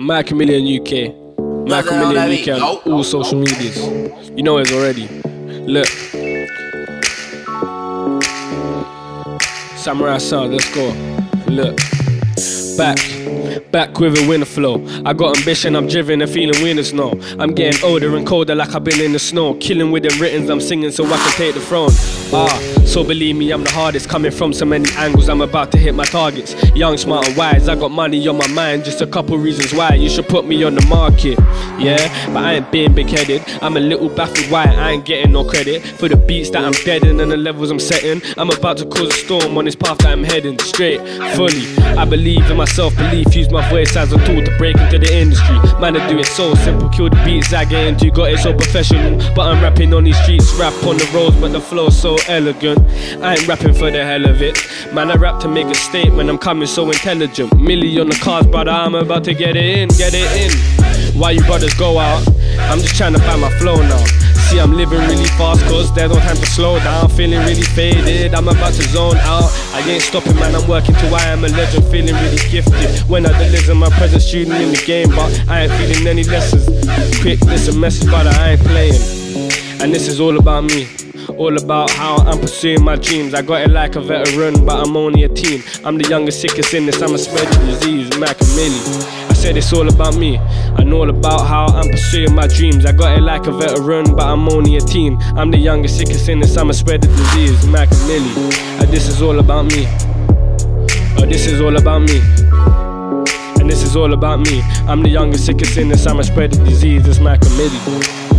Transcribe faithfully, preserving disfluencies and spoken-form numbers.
Micah U K. Micah U K on all social medias. You know it already. Look. Samurai sound, let's go. Look. Back, back with a winter flow. I got ambition, I'm driven and feeling winners now. I'm getting older and colder like I've been in the snow. Killing with them writtens, I'm singing so I can take the throne. Ah, so believe me, I'm the hardest. Coming from so many angles, I'm about to hit my targets. Young, smart and wise, I got money on my mind. Just a couple reasons why you should put me on the market. Yeah, but I ain't being big-headed. I'm a little baffled why I ain't getting no credit for the beats that I'm deading and the levels I'm setting. I'm about to cause a storm on this path that I'm heading straight, fully. I believe in my self-belief, use my voice as a tool to break into the industry. Man, I do it so simple, kill the beats I get into, got it so professional. But I'm rapping on these streets, rap on the roads, but the flow's so elegant. I ain't rapping for the hell of it. Man, I rap to make a statement, I'm coming so intelligent. Millie on the cars, brother, I'm about to get it in, get it in. Why you brothers go out? I'm just trying to find my flow now. See, I'm living really fast cause there's no time to slow down. Feeling really faded, I'm about to zone out. I ain't stopping, man, I'm working till I am a legend. Feeling really gifted when I deliver my present, shooting in the game, but I ain't feeling any lessons. Quick, this a message, but I ain't playing. And this is all about me, all about how I'm pursuing my dreams. I got it like a veteran, but I'm only a teen. I'm the youngest, sickest in this, I'ma spread the disease, Micah Millie. I said it's all about me, and all about how I'm pursuing my dreams. I got it like a veteran, but I'm only a teen. I'm the youngest, sickest in this, I'ma spread the disease, Micah Millie. And this is all about me. Oh, this is all about me. And this is all about me. I'm the youngest, sickest in this, I'ma spread the disease, it's Micah Millie.